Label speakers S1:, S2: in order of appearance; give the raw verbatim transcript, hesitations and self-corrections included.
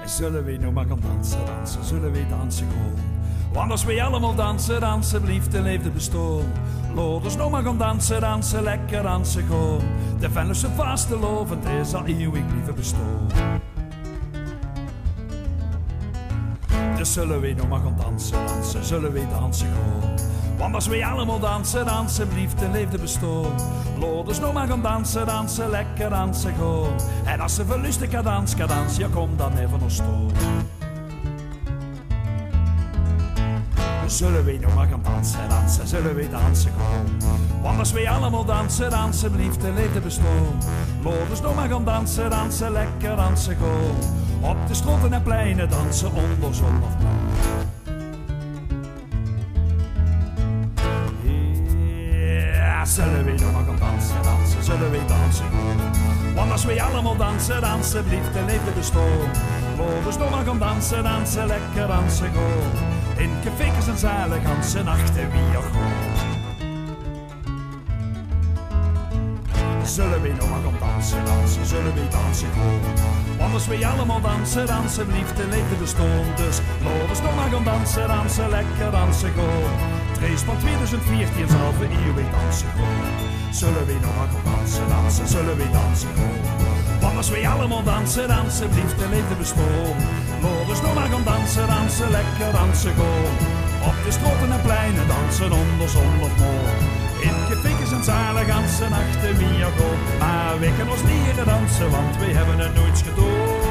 S1: Zullen we nog maar gaan dansen, dansen, zullen we dansen gewoon? Want als we allemaal dansen, dansen, blieft de leefde bestoon. Laat ons nog maar gaan dansen, dansen, lekker dansen gewoon. De Venlose vastelovend is al eeuwig blijven bestaan. Dus zullen we nog maar gaan dansen, dansen, zullen we dansen gewoon. Want als we allemaal dansen, dansen, blieft de leefde bestaan. Laat ons nog maar gaan dansen, dansen, lekker dansen gewoon. En als ze verlusten kan dansen, kan dansen, ja kom dan even ons stoel. Zullen we nog maar gaan dansen, dansen, zullen we dansen gewoon. Want als we allemaal dansen, dansen, blieft de leefde bestaan. Laat ons nog maar gaan dansen, dansen, lekker dansen gewoon. Op de stroten en pleinen dansen onder zon of maan. Ja, zullen we nog maar gaan dansen, dansen, zullen we dansen gewoon. Want als we allemaal dansen, dansen, blieft de leefde bestaan. Laat ons nog maar gaan dansen, dansen, lekker dansen gewoon. In cafés en zalen ganse nachten wie er gewoon. Zullen we nog maar gaan dansen, dansen, zullen we dansen gewoon. Want als we allemaal dansen, dansen, blieft de leefde bestaan. Dus laat ons nog maar gaan dansen, dansen, lekker dansen gewoon. Het race van twintig veertien zal voor eeuwig dansen gewoon. Zullen we nog maar gaan dansen, dansen, zullen we dansen gewoon. Want als we allemaal dansen, dansen, blieft de leefde bestaan. Laat ons nog maar gaan dansen, dansen, lekker dansen gewoon. Op de stroten en pleinen dansen onder zon of maan. In cafés en zalen ganse nachten wie er gewoon. Maar we kunnen ons leren dansen, want we hebben het nooit gedaan.